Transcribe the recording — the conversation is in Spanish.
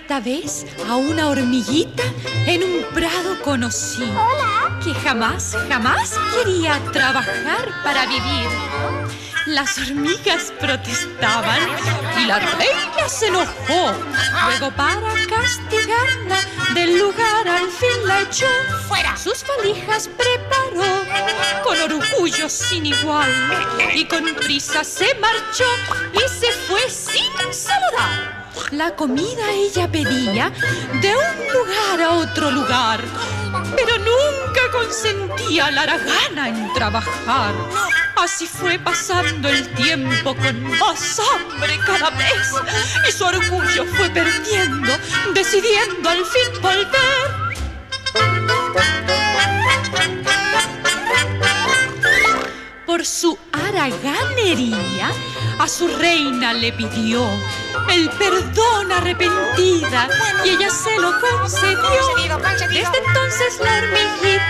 Cierta vez a una hormiguita en un prado conocí. Hola. Que jamás quería trabajar para vivir. Las hormigas protestaban y la reina se enojó. Luego, para castigarla, del lugar al fin la echó. ¡Fuera! Sus valijas preparó con orgullo sin igual y con prisa se marchó y se fue sin saludar. La comida ella pedía de un lugar a otro lugar, pero nunca consentía la haragana en trabajar. Así fue pasando el tiempo con más hambre cada vez y su orgullo fue perdiendo, decidiendo al fin volver. Por su haraganería a su reina le pidió el perdón arrepentida y ella se lo concedió. Concedido. Desde entonces la hormiguita